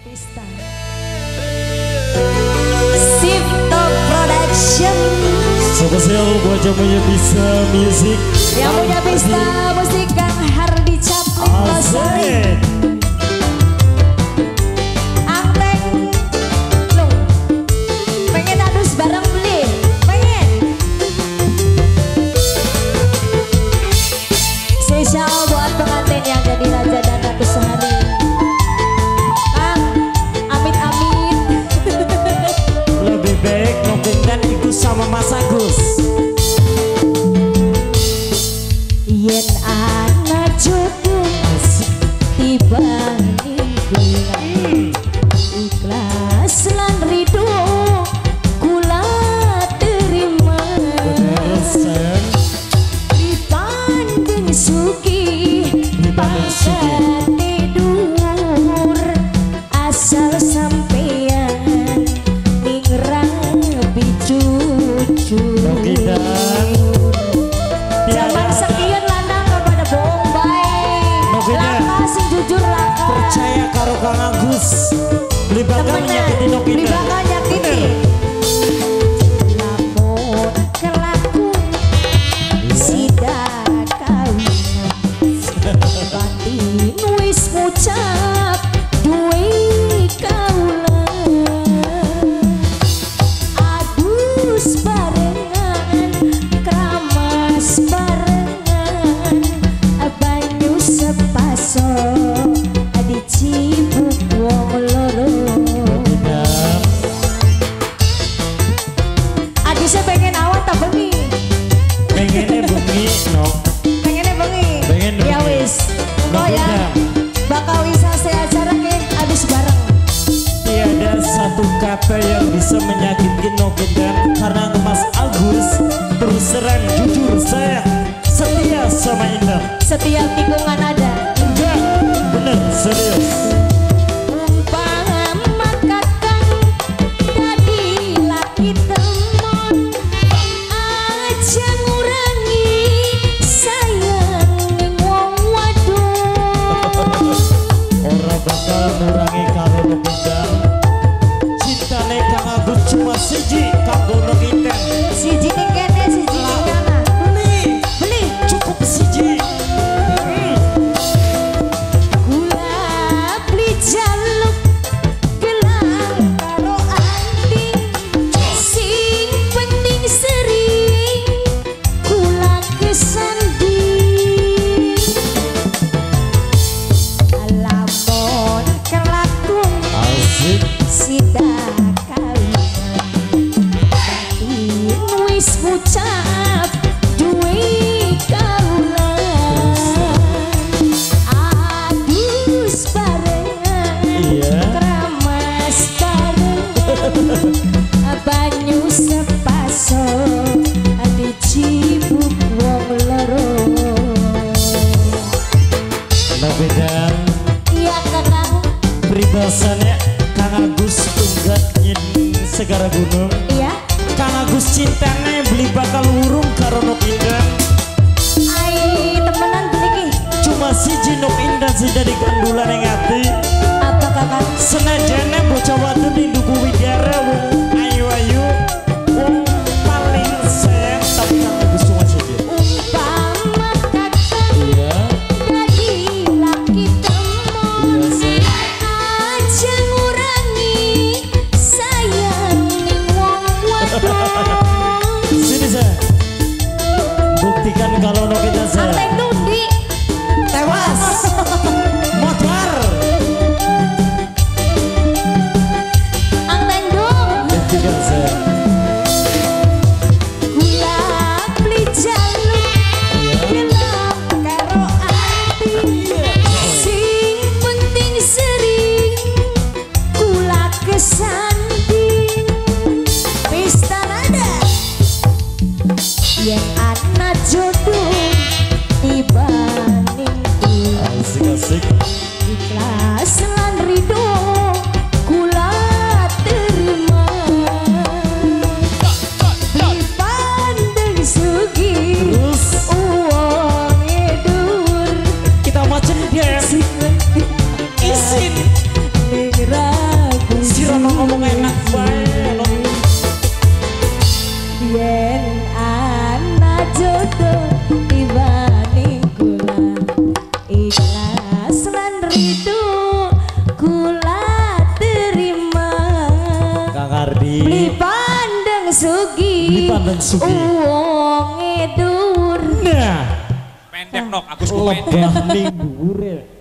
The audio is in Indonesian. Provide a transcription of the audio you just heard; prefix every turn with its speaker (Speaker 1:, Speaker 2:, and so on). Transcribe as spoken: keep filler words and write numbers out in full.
Speaker 1: Pista Sifto Production.
Speaker 2: Spesial buat jamunya bisa musik.
Speaker 1: Yang punya pista musik Kang Hardi Chaplin Losari. Angteng lo pengen adus bareng beli pengen. Spesial buat pengantin yang jadi raja dan ratu sehari.
Speaker 2: Sama Mas Agus.
Speaker 1: Yen ana jodoh dibanding bulan, ikhlas lan ridho kula terima. Dibanding sugih pangkat tidur asal sampeyan ningrang bicu. Zaman sekian lanang kepada bohong baik. Laka sing jujur laka.
Speaker 2: Percaya karo Kang Agus. Beli bakal menyakiti Nokina.
Speaker 1: Beli bakal nyakiti. Lamun kelakuan sidak kawinan. Batin wis ngucap duwe kaula. Adus barengan kramas barengan banyu sepaso dicibuk wong loro. Adusnya pengen awat tak bengi?
Speaker 2: Pengennya bengi no.
Speaker 1: Pengennya bengi?
Speaker 2: Pengen bengi.
Speaker 1: Ya wis oh ya bakal bisa saya acara ke adus bareng.
Speaker 2: Tiada satu kata yang bisa menyakiti Nokedan karena Mas Agus terus terang jujur saya setia sama Indah.
Speaker 1: Setiap tikungan ada.
Speaker 2: Enggak, bener serius.
Speaker 1: Umpama kakang dadi laki temon aja ngurangi sayang ning wong wadon.
Speaker 2: Ora bakal ngurangi karo Nokedan. Cintane Kang Agus cuma siji kanggo Nokedan.
Speaker 1: Siji ning kene siji ning kana.
Speaker 2: Beli,
Speaker 1: Beli
Speaker 2: cukup siji.
Speaker 1: gula beli jaluk gelang karo anting sing penting sering kula kesanding. Lamun kelakon
Speaker 2: Asik.
Speaker 1: sidak kawinan batin wis ngucap duwe kaula. Adus barengan
Speaker 2: Iya.
Speaker 1: kramas barengan banyu sepaso dicibuk wong loro.
Speaker 2: Nokedan
Speaker 1: Iya kakang.
Speaker 2: peribasannya Kang Agus tunggat nyen segara gunung.
Speaker 1: Iya.
Speaker 2: Kang Agus cintane beli bakal urung karo Nokedan.
Speaker 1: Ai temenan beli
Speaker 2: Cuma siji Nokedan sing dadi kandulan ing ati.
Speaker 1: apa kakang?
Speaker 2: Senajane bocah wadon di Duku Widara wong ayu-ayu wong paling sayang tapi Kang Agus cuma siji.
Speaker 1: Umpama kakang
Speaker 2: Iya.
Speaker 1: dadi laki temon
Speaker 2: Iya sih.
Speaker 1: aja ngurangi sayang ning wong wadon.
Speaker 2: Sini saya buktikan kalau Nokedan saya
Speaker 1: Anteng nundi
Speaker 2: tewas motor.
Speaker 1: anteng dong.
Speaker 2: Buktikan saya.
Speaker 1: Gula beli jaluk gelang karo anting sing penting sering kula kesanding. Pesta nada yen ana jodoh
Speaker 2: Ardi.
Speaker 1: Beli pandeng sugi.
Speaker 2: Beli pandeng sugi.
Speaker 1: Uang edur.
Speaker 2: Nah.
Speaker 3: Pendek nok, aku suka pendek.
Speaker 2: Lebah ning dhuwur.